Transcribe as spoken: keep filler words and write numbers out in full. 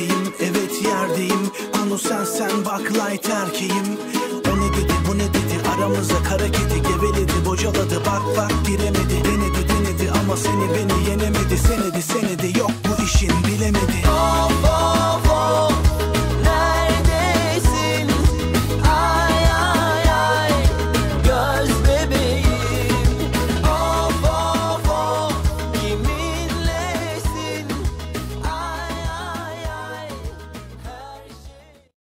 neredeyim, evet yerdeyim. Konu sen sen bak light erkeğim. O ne dedi bu ne dedi, aramıza kara kedi geveledi, bocaladı bak bak giremedi. Denedi denedi ama seni beni yenemedi. Senedi senedi yok bu